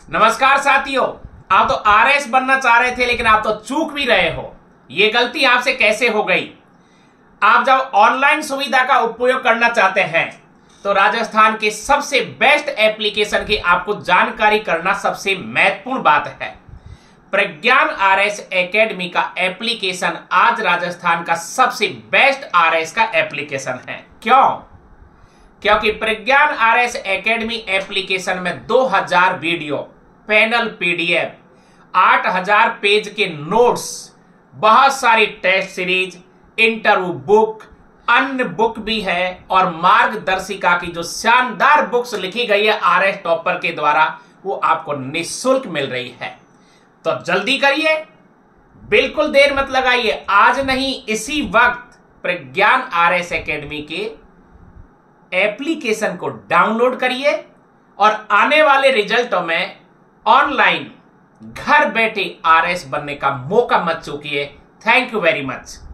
नमस्कार साथियों, आप तो आरएस बनना चाह रहे थे लेकिन आप तो चूक भी रहे हो। ये गलती आपसे कैसे हो गई? आप जब ऑनलाइन सुविधा का उपयोग करना चाहते हैं तो राजस्थान के सबसे बेस्ट एप्लीकेशन की आपको जानकारी करना सबसे महत्वपूर्ण बात है। प्रज्ञान आरएस एकेडमी का एप्लीकेशन आज राजस्थान का सबसे बेस्ट आरएस का एप्लीकेशन है। क्यों? क्योंकि प्रज्ञान आरएस एकेडमी एप्लीकेशन में 2000 वीडियो, पैनल पीडीएफ, 8000 पेज के नोट्स, बहुत सारी टेस्ट सीरीज, इंटरव्यू बुक, अन्य बुक भी है और मार्गदर्शिका की जो शानदार बुक्स लिखी गई है आरएस टॉपर के द्वारा, वो आपको निःशुल्क मिल रही है। तो जल्दी करिए, बिल्कुल देर मत लगाइए। आज नहीं, इसी वक्त प्रज्ञान आरएस एकेडमी के एप्लीकेशन को डाउनलोड करिए और आने वाले रिजल्टों में ऑनलाइन घर बैठे आरएस बनने का मौका मत चूकिए। Thank you very much.